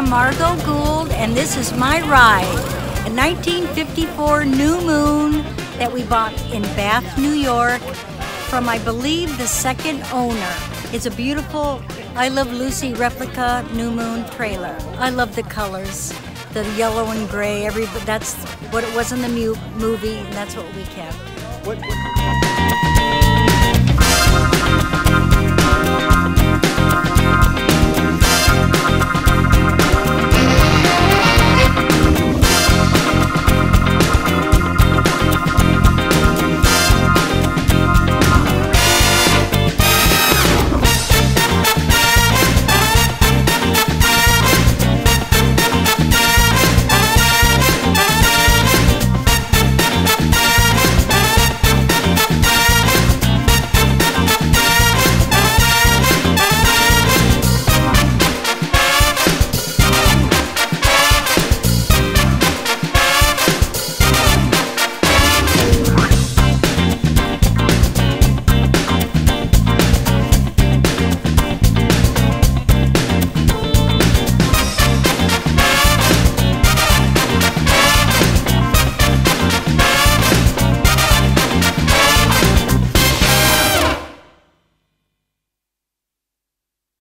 am Margo Gould, and this is my ride. A 1954 New Moon that we bought in Bath, New York from, I believe, the second owner. It's a beautiful I Love Lucy replica New Moon trailer. I love the colors, the yellow and gray. That's what it was in the movie, and that's what we kept.